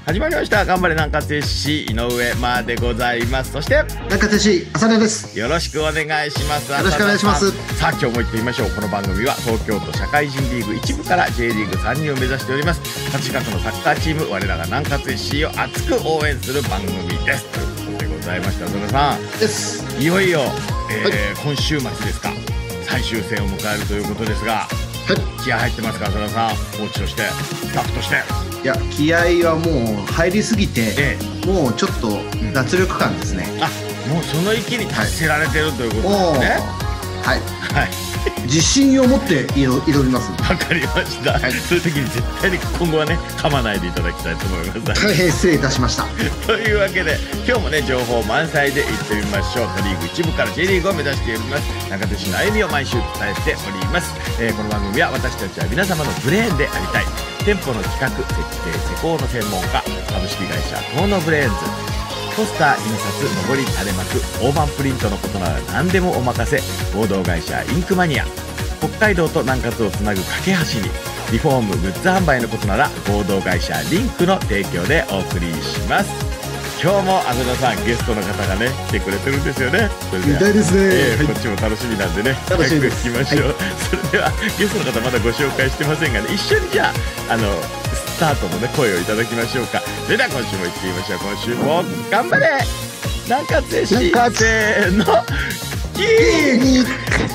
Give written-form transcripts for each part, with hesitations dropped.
始まりました。頑張れ南葛 SC 井上までございます。そして南葛 SC 浅田です。 よろしくお願いします。 よろしくお願いします。 さあ今日も行ってみましょう。この番組は東京都社会人リーグ1部から J リーグ3人を目指しております。葛飾区のサッカーチーム我らが南葛 SC を熱く応援する番組です。ということでございました。浅田さんです。 いよいよ、今週末ですか、最終戦を迎えるということですが、気合入ってますか浅田さん、コーチとしてスタッフとして。 いや、気合はもう入りすぎて、もうちょっと脱力感ですね。 あ、もうその域に達せられてるということですね。 はいはい自信を持って挑みます。 わかりました、そういう時に絶対に今後はね噛まないでいただきたいと思います。 大変失礼いたしましたというわけで今日もね情報満載でいってみましょう。都リーグ1部から J リーグを目指しております中手市の歩みを毎週伝えております。この番組は私たちは皆様のブレーンでありたい、店舗の企画設計施工の専門家、株式会社遠野ブレーンズ、ポスター、印刷、上り垂れ幕、大判プリントのことなら何でもお任せ、合同会社インクマニア、北海道と南葛をつなぐ架け橋に、リフォームグッズ販売のことなら合同会社リンクの提供でお送りします。今日も浅田さんゲストの方がね来てくれてるんですよね。 みたいですね、 こっちも楽しみなんでね、 楽しみです。 早く行きましょう、それではゲストの方まだご紹介してませんがね、一緒にじゃあスタートのね声をいただきましょうか。それでは今週も行ってみましょう。今週も頑張れ南葛 SC、せーの、キー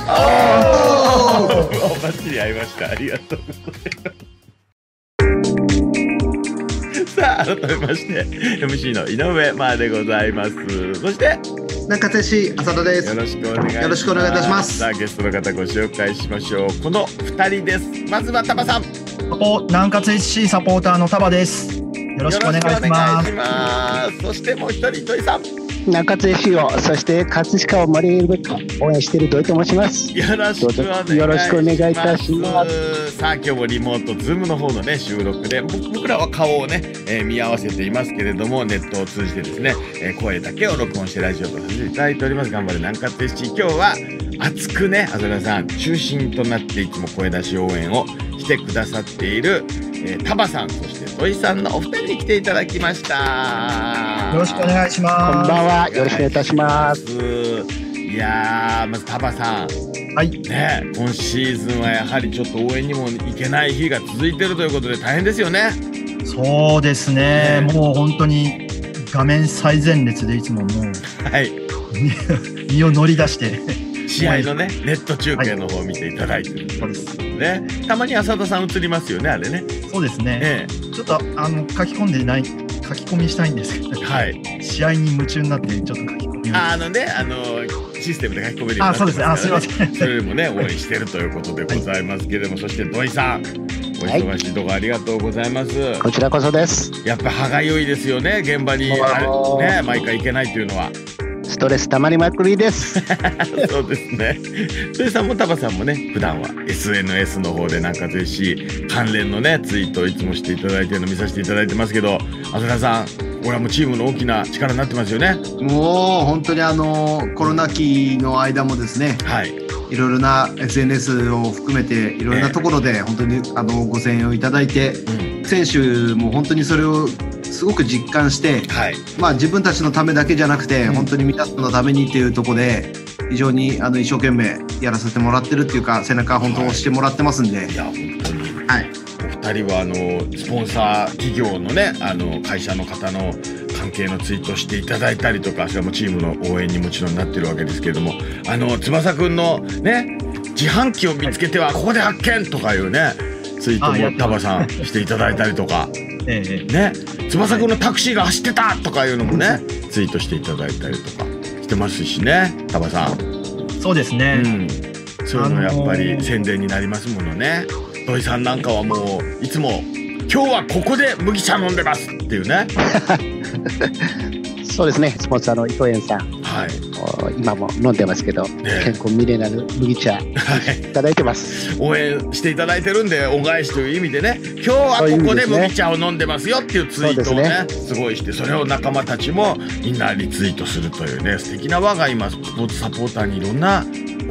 バッチリ合いました。ありがとうございます。さあ改めまして MC の井上までございます。そして南葛 SC 浅田です。 よろしくお願いします。 よろしくお願いいたします。 さあゲストの方ご紹介しましょう。この2人です。まずはタバさん。 南葛 SC サポーターのタバです。よろしくお願いします。 そしてもう一人糸井さん。 南葛 SC を、そして葛飾を盛り上げるべく応援している土井と申します。 よろしくお願いいたします。さあ今日もリモートズームの方のね収録で僕らは顔をね、見合わせていますけれども、ネットを通じてですね、声だけを録音してラジオとさせていただいております。頑張れ南葛 SC、 今日は熱くね浅田さん中心となっていつも声出し応援をしてくださっている、タバさん、そして土井さんのお二人に来ていただきました。 よろしくお願いします。 こんばんは、よろしくお願いいたします。 いやー、まずタバさん、ね、今シーズンはやはりちょっと応援にも行けない日が続いているということで大変ですよね。 そうですね、もう本当に画面最前列でいつももう、身を乗り出して試合のねネット中継の方を見ていただいてる、そうですね。たまに浅田さん映りますよね、あれね。 そうですね、ちょっと書き込みしたいんですけど、試合に夢中になってちょっと書き込みシステムで書き込めるようになってますからね。すいません。それでもね応援してるということでございますけれども、そして土井さん、お忙しいところありがとうございます。 こちらこそです。 やっぱ歯がゆいですよね、現場にね毎回行けないというのは。 ストレスたまりまくりですそうですね。土井さんもタバさんもね普段は SNS の方で南葛 SC関連のねツイートをいつもしていただいてるの見させていただいてますけど、浅田さんこれはもうチームの大きな力になってますよね。 もう本当にコロナ期の間もですね、いろいろな SNS を含めていろいろなところで本当にご声援をいただいて、選手も本当にそれをすごく実感して、自分たちのためだけじゃなくて、本当に皆さんのためにっていうところで非常に一生懸命やらせてもらってるっていうか、背中本当押してもらってますんで、 いや本当に、お二人はスポンサー企業のね会社の方の関係のツイートしていただいたりとか、それもチームの応援にもちろんなってるわけですけれども、翼くんのね自販機を見つけてはここで発見とかいうねツイートもタバさんしていただいたりとかね、翼くんのタクシーが走ってたとかいうのもねツイートしていただいたりとかしてますしね、タバさん。 そうですね、 そういうのやっぱり宣伝になりますものね。土井さんなんかはもういつも今日はここで麦茶飲んでますっていうねそうですね、スポンサーの伊藤園さん、今も飲んでますけど、健康ミネラル麦茶いただいてます。 応援していただいてるんで恩返しという意味でね、今日はここで麦茶を飲んでますよっていうツイートをねすごいして、それを仲間たちもみんなリツイートするというね素敵な輪が今スポーツサポーターにいろんな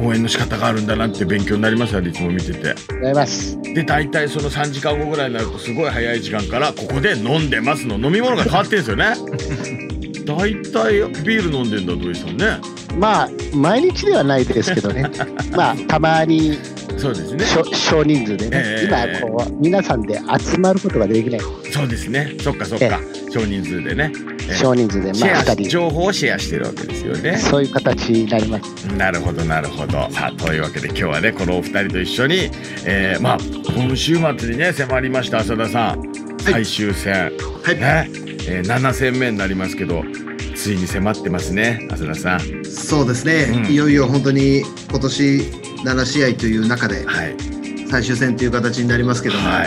応援の仕方があるんだなって勉強になりますよ、いつも見てて。で大体その3時間後ぐらいになるとすごい早い時間からここで飲んでますの飲み物が変わってるんですよね。大体ビール飲んでんだ土井さんね。 まあ毎日ではないですけどね。まあたまにそうですね。 少人数でね、今こう皆さんで集まることができない。 そうですね。そっかそっか。少人数でね。 少人数でまあ2人情報をシェアしてるわけですよね。 そういう形になります。 なるほどなるほど。さあというわけで今日はねこのお二人と一緒に、まあ今週末にね迫りました浅田さん、最終戦、はい、ね、7戦目になりますけど。ついに迫ってますね、浅田さん。 そうですね、いよいよ本当に今年7試合という中で最終戦という形になりますけども、はい、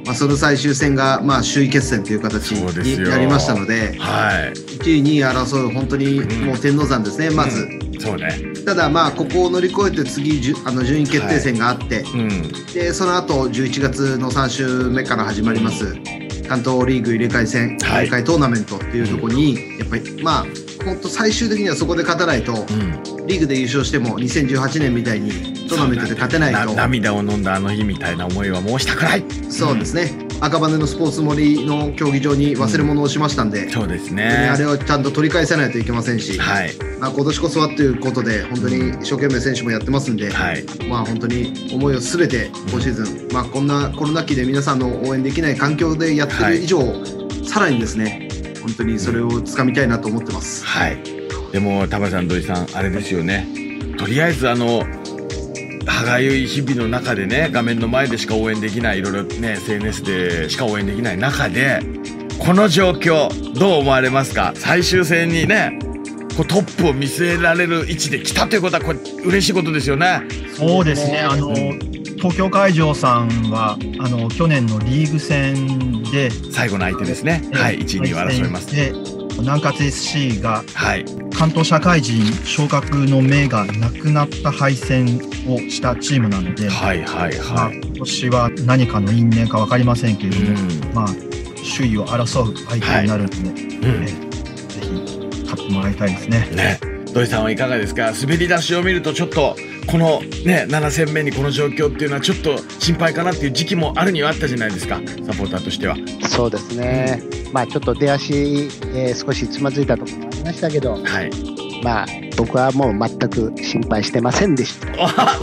まあ、その最終戦がまあ首位決戦という形になりましたので、はい、1位2位争う本当にもう天王山ですね、まず。 そうね、 ただまあここを乗り越えて次順位決定戦があって、でその後11月の3週目から始まります、関東リーグ入れ替え戦、入れ替えトーナメントっていうところに、やっぱりまあ本当最終的にはそこで勝たないと、リーグで優勝しても2018年みたいにトーナメントで勝てないと、 涙を飲んだあの日みたいな思いはもうしたくない。 そうですね、赤羽のスポーツ森の競技場に忘れ物をしましたんで、 そうですね、 あれをちゃんと取り返さないといけませんし、まあ、今年こそはということで本当に一生懸命選手もやってますんで、まあ本当に思いをすべて今シーズン、まあこんなコロナ期で皆さんの応援できない環境でやってる以上、さらにですね本当にそれを掴みたいなと思ってます。 でも田村さん土井さんあれですよね、とりあえず歯がゆい日々の中でね、画面の前でしか応援できない、いろいろね SNS でしか応援できない中でこの状況どう思われますか。最終戦にねこうトップを見据えられる位置で来たということはこれ嬉しいことですよね。 そうですね、東京海上さんは去年のリーグ戦で最後の相手ですね、1位2位を争います。 で南葛 SC が関東社会人昇格の目がなくなった敗戦をしたチームなので、今年は何かの因縁か分かりませんけれども、まあ首位を争う相手になるので、ぜひ勝ってもらいたいですね。 土井さんはいかがですか。滑り出しを見るとちょっとこのね7戦目にこの状況っていうのはちょっと心配かなっていう時期もあるにはあったじゃないですか、サポーターとしては。 そうですね、まあちょっと出足、少しつまずいたところもありましたけど、まあ僕はもう全く心配してませんでした。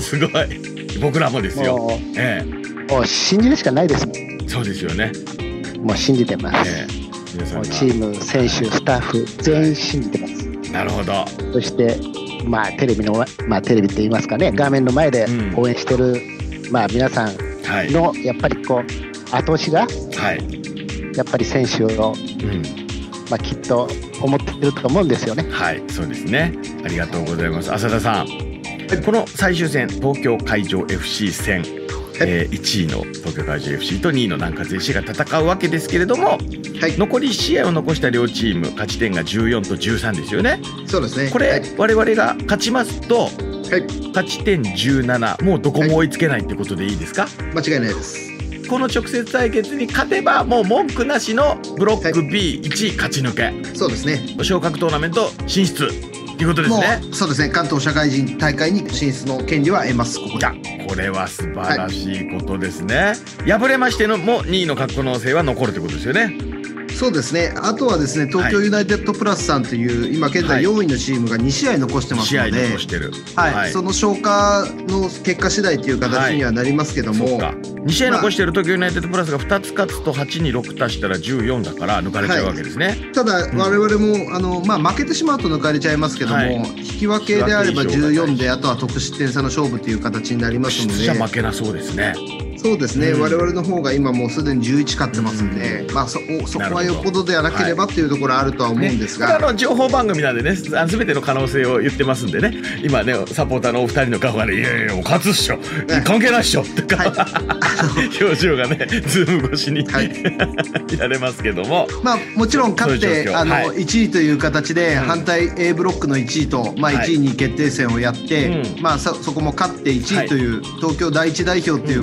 すごい、僕らもですよ。もう信じるしかないですもん。 そうですよね、 もう信じてます、もうチーム選手スタッフ全員信じてます。 なるほど。 そしてまあテレビって言いますかね、画面の前で応援してる、まあ皆さんのやっぱりこう後押しが、やっぱり選手を、まあきっと思ってると思うんですよね。 そうですね、ありがとうございます。浅田さん、この最終戦東京海上 FC 戦、1位の東京海上 FC と2位の南葛 FC が戦うわけですけれども、残り1試合を残した両チーム勝ち点が14と13ですよね。 そうですね、 これ、我々が勝ちますと、勝ち点17、もうどこも追いつけないってことでいいですか。 間違いないです。 この直接対決に勝てばもう文句なしのブロック B1 位勝ち抜け、 そうですね、 昇格トーナメント進出ということですね。 そうですね、関東社会人大会に進出の権利は得ます。 これは素晴らしいことですね。敗れましてのも2位の可能性は残るということですよね。 そうですね、あとはですね、東京ユナイテッドプラスさんという今現在4位のチームが2試合残してますので、その消化の結果次第という形にはなりますけども、 2試合残している東京ユナイテッドプラスが2つ勝つと8に6足したら14だから抜かれちゃうわけですね。 ただ我々も負けてしまうと抜かれちゃいますけども、引き分けであれば14で、あとは得失点差の勝負という形になりますので、 じゃ負けなそうですね。 そうですね、我々の方が今もうすでに11勝ってますんで、そこはよっぽどではなければっていうところはあるとは思うんですが、 これ情報番組なんでね、全ての可能性を言ってますんでね、今ねサポーターのお二人の顔がね、いやいやもう勝つっしょ、関係ないっしょとか、表情がねズーム越しにやれますけども、 もちろん勝って1位という形で反対 A ブロックの1位と1位に決定戦をやって、そこも勝って1位という東京第一代表という形で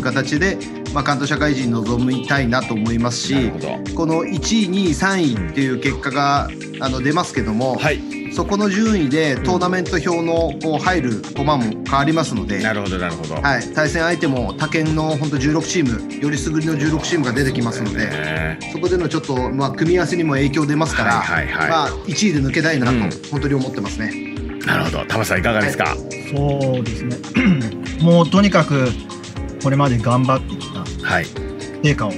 で、関東社会人臨みたいなと思いますし、この1位、2位、3位っていう結果が出ますけども、はい、そこの順位でトーナメント表のこう入る駒も変わりますので、 なるほどなるほど、 はい、対戦相手も他県の本当16チーム、よりすぐりの16チームが出てきますので、そこでのちょっと組み合わせにも影響出ますから、1位で抜けたいなと本当に思ってますね。 なるほど、玉さんいかがですか？はい、 そうですねもうとにかくこれまで頑張ってきた成果を、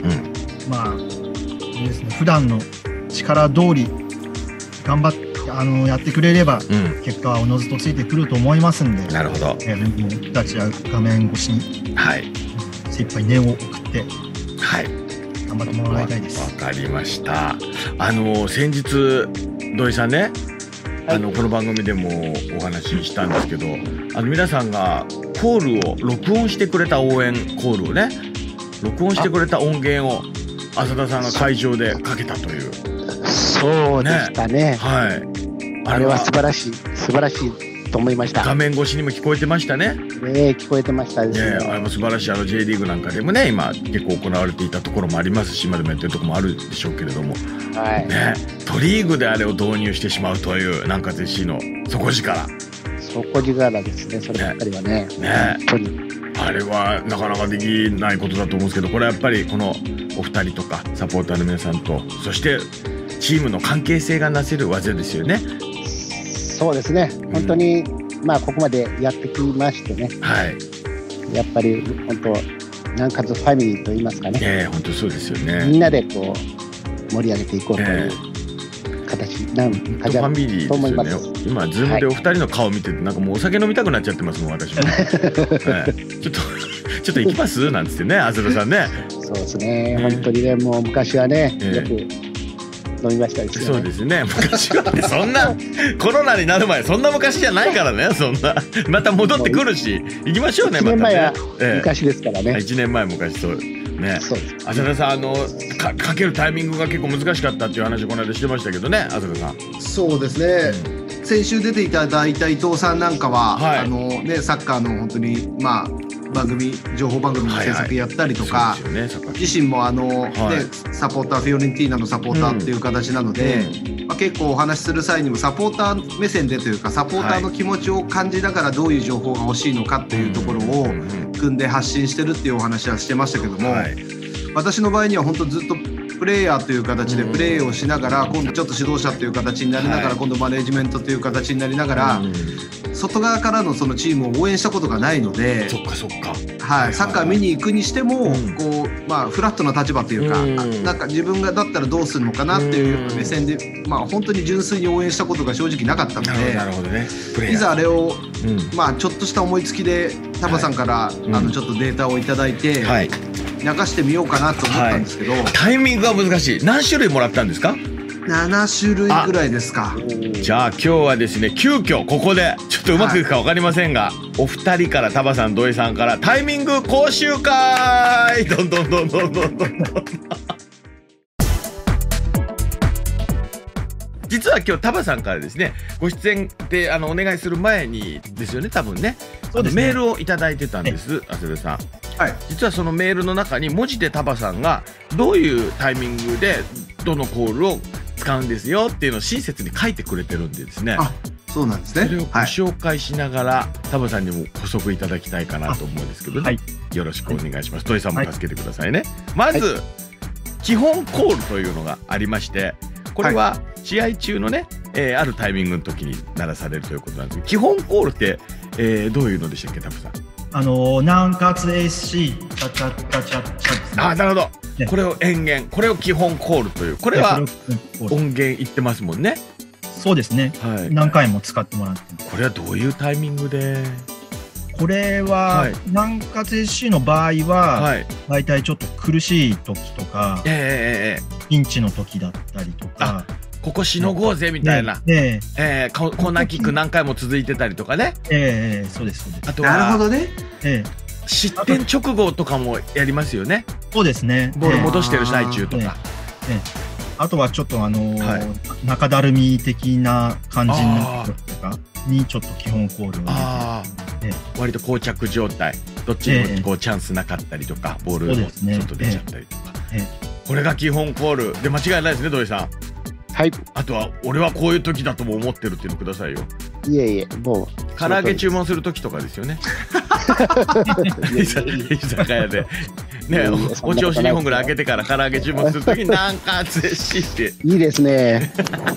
ですね、普段の力通り頑張ってやってくれれば、結果はおのずとついてくると思いますんで、 なるほど、 僕たちは画面越しに、精一杯念を送って、頑張ってもらいたいです。 わかりました。先日土井さんね、この番組でもお話ししたんですけど、皆さんがコールを録音してくれた応援コールをね、録音してくれた音源を浅田さんが会場でかけたという。 そうでしたね。 はい。 あれは素晴らしいと思いました。 画面越しにも聞こえてましたね。 聞こえてましたですね。 あれも素晴らしい。J リーグなんかでもね、今結構行われていたところもありますし、今でもやってるところもあるでしょうけれども、都リーグであれを導入してしまうという南葛 FC の底力ですね。そればっかりはね。本当にあれはなかなかできないことだと思うんですけど、これはやっぱりこのお二人とかサポーターの皆さんと、そしてチームの関係性がなせる技ですよね。 そうですね。本当に、ここまでやってきましてね。やっぱり本当南葛ファミリーと言いますかね。 本当そうですよね。 みんなでこう盛り上げていこうという形なんかじゃと思います。 今ズームでお二人の顔見てて、なんかもうお酒飲みたくなっちゃってますもん、私も。ちょっと行きますなんつってね、浅田さんね。 そうですね。本当にね、もう昔はね、よく飲みましたですね。 そうですね。昔はね、そんなコロナになる前、そんな昔じゃないからね。そんなまた戻ってくるし、行きましょうね。 1年前は昔ですからね。 1年前昔そうね。浅田さんかけるタイミングが結構難しかったっていう話をこの間してましたけどね、浅田さん。 そうですね。先週出ていただいた伊藤さんなんかは、サッカーの本当に情報番組の制作やったりとか、自身もサポーター、フィオレンティーナのサポーターっていう形なので、結構お話しする際にもサポーター目線でというか、サポーターの気持ちを感じながらどういう情報が欲しいのかっていうところを組んで発信してるっていうお話はしてましたけども、私の場合には本当ずっとプレイヤーという形でプレーをしながら、今度ちょっと指導者という形になりながら、今度マネージメントという形になりながら、外側からのそのチームを応援したことがないので、 そっかそっか、 サッカー見に行くにしても、こうフラットな立場というか、なんか自分がだったらどうするのかなっていう目線で、本当に純粋に応援したことが正直なかったので、いざあれをちょっとした思いつきでタバさんからちょっとデータをいただいて、流してみようかなと思ったんですけど、 タイミングが難しい。何種類もらったんですか ？7種類ぐらいですか。 じゃあ今日はですね、急遽ここでちょっとうまくいくか分かりませんが、お二人からタバさん、土井さんからタイミング講習会どんどん実は今日タバさんからですね、ご出演でお願いする前にですよね、多分ね、メールをいただいてたんです、浅田さん。実はそのメールの中に文字でタバさんがどういうタイミングでどのコールを使うんですよっていうのを親切に書いてくれてるんでですね。 そうなんですね。 それをご紹介しながら、タバさんにも補足いただきたいかなと思うんですけどね、よろしくお願いします。土井さんも助けてくださいね。まず、基本コールというのがありまして、これは試合中のね、あるタイミングの時に鳴らされるということなんですけど、基本コールってどういうのでしたっけ、タバさん？ 南葛 SC チャチャチャチャチャですね。 なるほど。これを延々、これを基本コールという、これは音源いってますもんね。 そうですね。何回も使ってもらってます。 これはどういうタイミングで？ これは南葛 SC の場合は、だいたいちょっと苦しい時とか、ピンチの時だったりとか。 ここしのごうぜみたいな、コーナーキック何回も続いてたりとかね。 そうです。 あとはなるほどね。 失点直後とかもやりますよね。 そうですね。 ボール戻してる最中とか。 あとはちょっと中だるみ的な感じになった時とかにちょっと基本コールを割と膠着状態。 どっちもこうチャンスなかったりとか、ボールも外出ちゃったりとか、これが基本コールで間違いないですね、土井さん。 はい。 あとは俺はこういう時だとも思ってるっていうのくださいよ。 いえいえ、もう唐揚げ注文する時とかですよね。居酒屋でね、おちおし2本ぐらい開けてから唐揚げ注文する時になんか熱しっていいですね。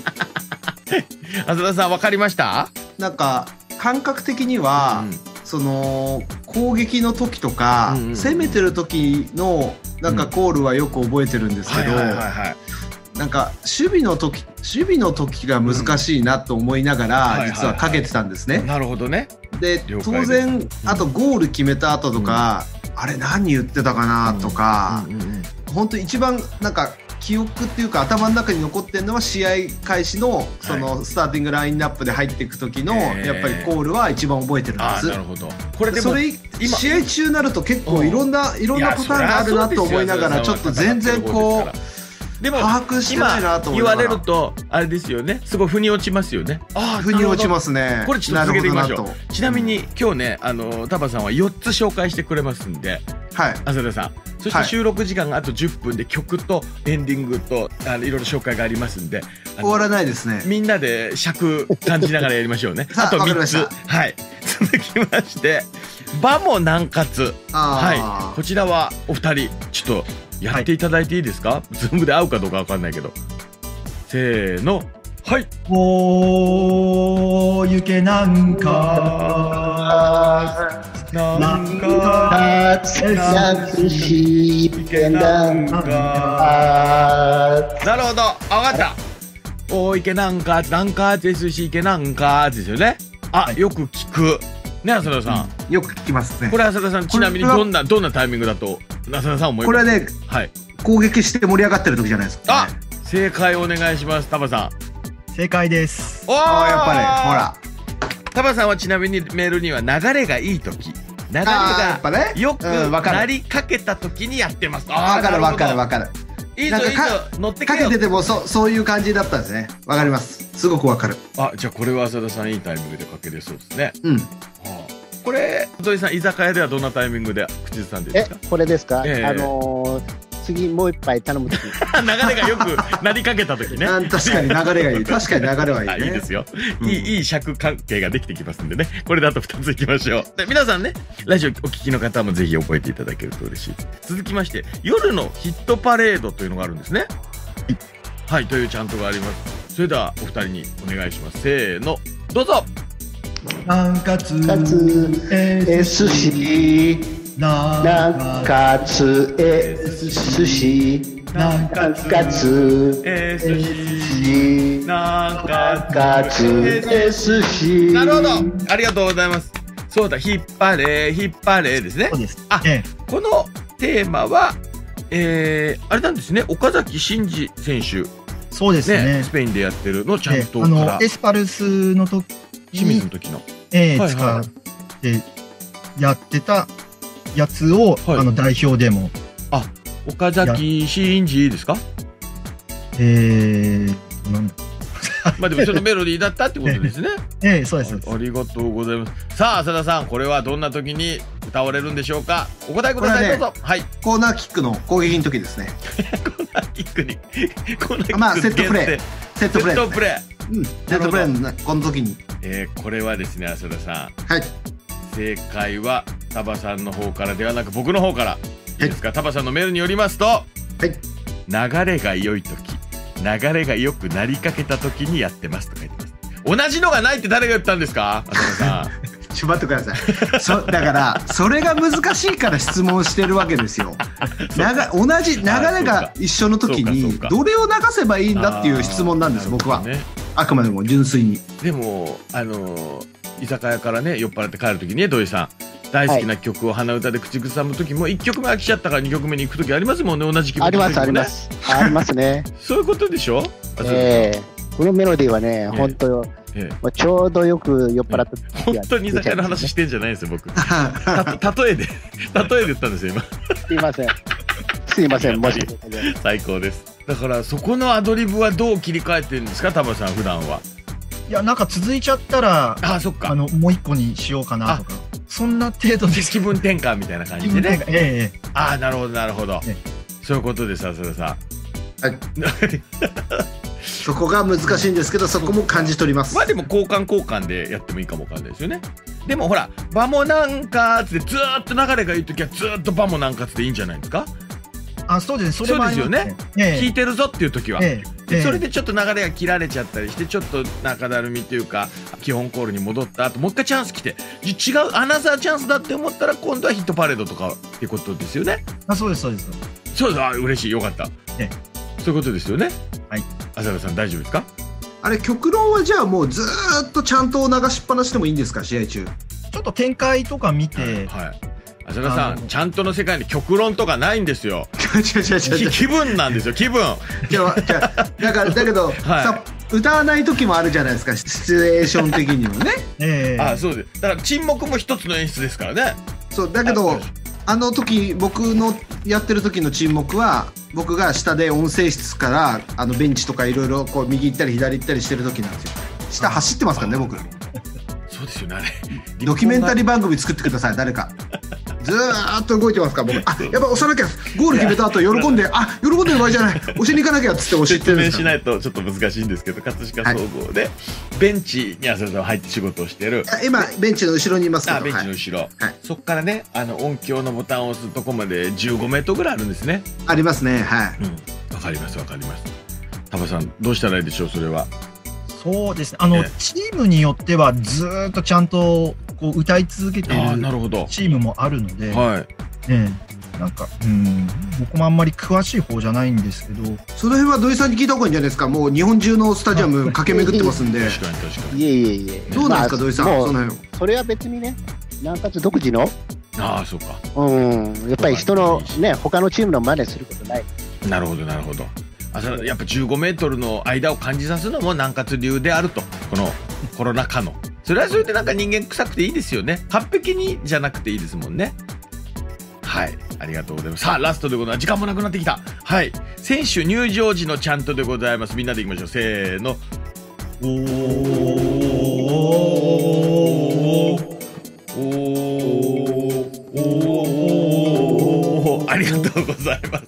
浅田さん分かりました？ なんか感覚的には、その攻撃の時とか、攻めてる時のなんかコールはよく覚えてるんですけど、なんか守備の時が難しいなと思いながら実はかけてたんですね。 なるほどね。 で当然あとゴール決めた後とか、あれ何言ってたかなとか、本当一番なんか記憶っていうか頭の中に残ってるのは試合開始のそのスターティングラインナップで入っていく時のやっぱりコールは一番覚えてるんです。 なるほど。これでもそれ試合中になると結構いろんなパターンがあるなと思いながらちょっと全然こう。 でも把握してないなと思いながら言われるとあれですよね、すごい腑に落ちますよね。 腑に落ちますね。 これちょっと続けていきましょう。ちなみに今日ねタバさんは4つ紹介してくれますんで、浅田さん、そして収録時間があと10分で曲とエンディングといろいろ紹介がありますんで、 終わらないですね。 みんなで尺感じながらやりましょうね。あと3つ、続きまして場も南葛、こちらはお二人ちょっとやっていただいていいですか？ズームで会うかどうかわかんないけど、せーの、はい。 おーゆけなんかなんか優しいけなんか。 なるほど、わかった。おーいけなんかですしいけなんかですよね。よく聞くね、浅田さん。よく聞きますね。 これ浅田さん、ちなみにどんなタイミングだと浅田さん思います？ これはね、攻撃して盛り上がってる時じゃないですか。 正解お願いします、タバさん。 正解です。 やっぱりほら、 タバさんはちなみにメールには流れがいい時、流れがよくなりかけた時にやってます。 わかる。 いいぞ乗ってかけててもそういう感じだったんですね。わかります。すごくわかる。 じゃあこれは浅田さんいいタイミングでかけれそうですね。これ土井さん、居酒屋ではどんなタイミングで口ずさんでですか？ これですか？次もう一杯頼む時。 流れがよくなりかけた時ね。 確かに流れがいい。確かに流れはいいね。 いいですよ。いい尺関係ができてきますんでね。これであと2ついきましょう。で皆さんね、ラジオお聞きの方もぜひ覚えていただけると嬉しい。続きまして夜のヒットパレードというのがあるんですね。はい、というチャントがあります。それではお二人にお願いします。せーの、どうぞ。 南葛 SC 南葛 SC 南葛 SC 南葛 SC。 なるほど、ありがとうございます。そうだ、引っ張れですね。 そうです。 このテーマはあれなんですね、岡崎慎司選手。 そうですね。 スペインでやってるのちゃんとからエスパルスの時清水の時の使ってやってたやつを代表でも。 岡崎慎司ですか？ なんだ。 まあでもそのメロディーだったってことですね。 そうです。 ありがとうございます。さあ浅田さん、これはどんな時に歌われるんでしょうか？お答えください、どうぞ。はい。 コーナーキックの攻撃の時ですね。 コーナーキックにセットプレー。セットプレーのこの時に。 これはですね、浅田さん。 はい。 正解はタバさんの方からではなく僕の方から。いいですか？タバさんのメールによりますと、流れが良い時、流れが良くなりかけた時にやってますと書いてます。同じのがないって誰が言ったんですか？浅田さん。 ちょっと待ってください。だからそれが難しいから質問してるわけですよ。同じ流れが一緒の時にどれを流せばいいんだっていう質問なんです、僕は。あくまでも純粋に。 でも居酒屋からね酔っ払って帰る時にね、土井さん大好きな曲を鼻歌で口ずさむ時も1曲目飽きちゃったから2曲目に行く時ありますもんね、同じ曲。 ありますね。 そういうことでしょ？ このメロディーはね、本当ちょうどよく酔っ払った時。 本当に居酒屋の話してんじゃないんですよ、僕。例えで言ったんですよ今。 すいません、マジで最高です。だからそこのアドリブはどう切り替えてるんですか、タバさん普段は？ いや、なんか続いちゃったら、 そっか、 もう一個にしようかなとか。 そんな程度です。 気分転換みたいな感じでね。ああ、なるほどなるほど。そういうことです、浅田さん。 はい。そこが難しいんですけど、そこも感じ取ります。 まあでも交換でやってもいいかもわかんないですよね。でもほら、場もなんかつってずーっと流れがいいときはずーっと場もなんかつっていいんじゃないですか。 あ、そうです。 そうですよね。聞いてるぞっていう時は、それでちょっと流れが切られちゃったりして、ちょっと中だるみというか基本コールに戻った後、もう一回チャンス来て、違うアナザーチャンスだって思ったら今度はヒットパレードとかっていうことですよね。 あ、そうですそうです。 そうです。あ、嬉しい、よかった。そういうことですよね。はい。浅田さん大丈夫ですか。 あれ、極論はじゃあもうずーっとちゃんと流しっぱなしでもいいんですか、試合中。 ちょっと展開とか見て、 はい。浅田さん、ちゃんとの世界に極論とかないんですよ。 違う。 気分なんですよ、気分。 だけど、さ、歌わない時もあるじゃないですか、シチュエーション的にもね。 あ、そうです。だから沈黙も一つの演出ですからね。 そうだけど、あの時僕のやってる時の沈黙は、僕が下で音声室からベンチとかいろいろこう右行ったり左行ったりしてる時なんですよ。下走ってますからね、僕。 そうですよね、あれ。 ドキュメンタリー番組作ってください、誰か。ずーっと動いてますから、僕。あ、やっぱ押さなきゃ、ゴール決めた後喜んで、喜んでる場合じゃない、押しに行かなきゃっつって押してるんです。 説明しないとちょっと難しいんですけど、葛飾総合でベンチに浅田さん入って仕事をしてる。 今ベンチの後ろにいますけど。 ベンチの後ろ。そこからね、音響のボタンを押すとこまで15メートルぐらいあるんですね。 ありますね。はい。 わかりますわかります。タバさんどうしたらいいでしょう、それは。 そうですね。チームによってはずーっとちゃんとこう歌い続けているチームもあるので、なんか僕もあんまり詳しい方じゃないんですけど、 その辺は土井さんに聞いた方がいいんじゃないですか。もう日本中のスタジアム駆け巡ってますんで。 確かに。 いえ。 どうなんですか、土井さん。その辺。 それは別にね、南葛独自の。 ああ、そうか。 やっぱり人のね、他のチームの真似することない。 なるほど。やっぱ15メートルの間を感じさすのも南葛流であると、このコロナ禍の。それはそれでなんか人間臭くていいですよね。完璧にじゃなくていいですもんね。はい、ありがとうございます。さあ、ラストでございます。時間もなくなってきた。はい、選手入場時のチャントでございます。みんなでいきましょう。せーの。ありがとうございます。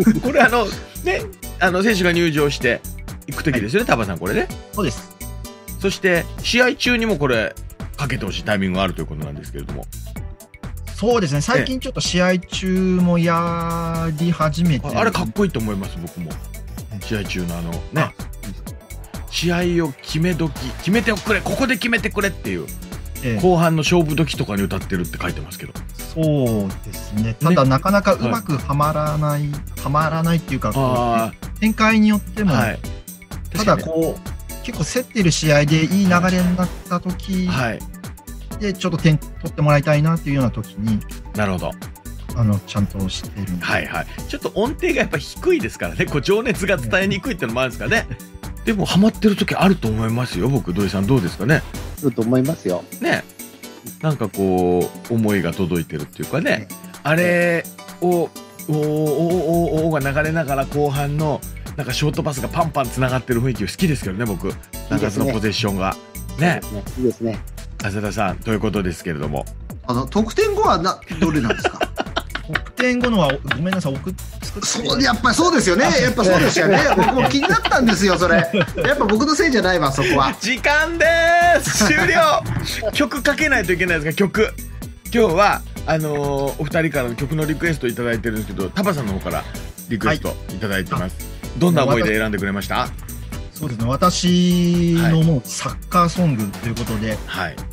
これ選手が入場して行く時ですよね、タバさん、これね。 そうです。 そして試合中にもこれかけてほしいタイミングがあるということなんですけれども。 そうですね、最近ちょっと試合中もやり始めて、 あれかっこいいと思います、僕も。試合中の試合を決めてくれ、ここで決めてくれっていう、後半の勝負時とかに歌ってるって書いてますけど。 そうですね。ただなかなかうまくはまらないっていうか、展開によっても、ただこう結構競ってる試合でいい流れになった時でちょっと点取ってもらいたいなっていうような時に、 なるほど、 ちゃんとしてる。 ちょっと音程がやっぱ低いですからね、こう情熱が伝えにくいっていうのもあるんですかね。でもハマってる時あると思いますよ、僕。土井さんどうですかね。 あると思いますよね。なんかこう思いが届いてるっていうかね、あれをが流れながら後半のなんかショートパスがパンパンつながってる雰囲気好きですけどね、僕。なんかそのポゼッションがね。 いいですね。 浅田さんということですけれども、 得点後はどれなんですか。 得点後のはごめんなさい、 やっぱりそうですよね。やっぱそうですよね。僕も気になったんですよ、それ。やっぱ僕のせいじゃないわ、そこは。 時間でーす。終了。曲かけないといけないですが、曲。今日はお二人からの曲のリクエストいただいてるんですけど、タバさんの方からリクエストいただいてます。どんな思いで選んでくれました？ そうですね、私のもうサッカーソングということで、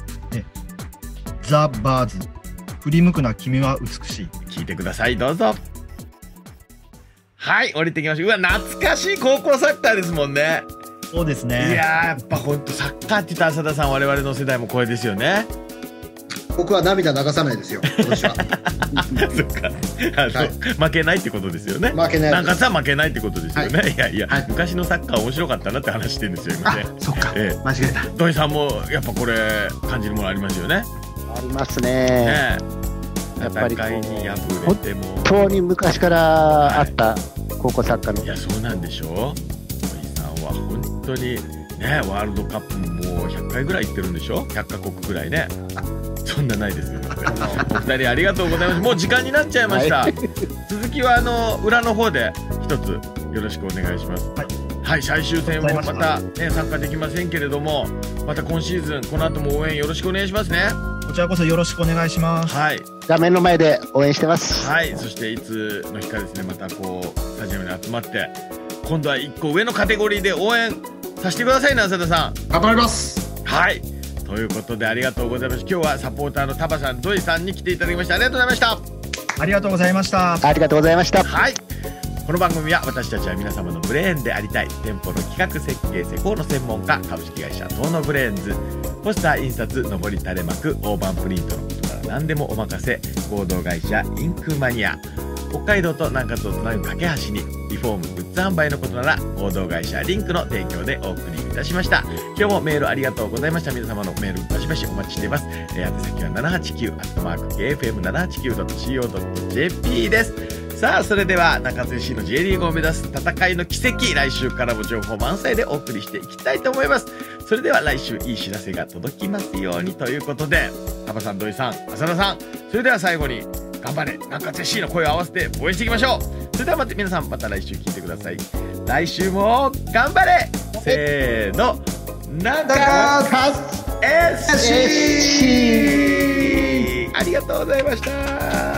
ザ・バーズ、振り向くな君は美しい。 聞いてください、どうぞ。はい、降りてきましょう。うわ、懐かしい高校サッカーですもんね。 そうですね。 いやー、やっぱ本当サッカーって言った浅田さん、我々の世代もこれですよね。 僕は涙流さないですよ、今年は。 そっか、負けないってことですよね。 負けない。 なんかさ、負けないってことですよね。いや、昔のサッカー面白かったなって話してるんですよ、今ね。 そっか、間違えた。 土井さんもやっぱこれ感じるものありますよね。 ありますね。 やっぱり戦いに敗れても本当に昔からあった高校サッカーの。 いや、そうなんでしょう。土井さんは本当にね、ワールドカップももう100回ぐらい行ってるんでしょ。100カ国ぐらいね。 そんなないですよ。お二人ありがとうございます。もう時間になっちゃいました。はい、続きは裏の方で一つよろしくお願いします。はい、はい、最終戦もまた、ね、参加できませんけれども、また今シーズンこの後も応援よろしくお願いしますね。 こちらこそよろしくお願いします。 はい、 画面の前で応援してます。 はい、そしていつの日かですね、またこうスタジアムに集まって今度は1個上のカテゴリーで応援させてくださいね、浅田さん。 頑張ります。 はい、ということでありがとうございます。今日はサポーターのタバさん、土井さんに来ていただきました。ありがとうございました。 ありがとうございました。 ありがとうございました。 はい、この番組は私たちは皆様のブレーンでありたい、店舗の企画設計施工の専門家、株式会社東野ブレーンズ、ポスター印刷、上り垂れ幕、大判プリントのことから何でもお任せ、合同会社インクマニア、北海道と南葛をつなぐ架け橋にリフォームグッズ販売のことなら合同会社リンクの提供でお送りいたしました。今日もメールありがとうございました。皆様のメールバシバシお待ちしています。宛先は 789@kfm789.co.jp です。さあ、それでは中津市の J リーグを目指す戦いの奇跡、来週からも情報満載でお送りしていきたいと思います。それでは来週いい知らせが届きますようにということで、タバさん、土井さん、浅田さん、それでは最後に頑張れ中津 FC の声を合わせて応援していきましょう。それでは皆さんまた来週聞いてください。来週も頑張れ。せーの、中津 FC。ありがとうございました。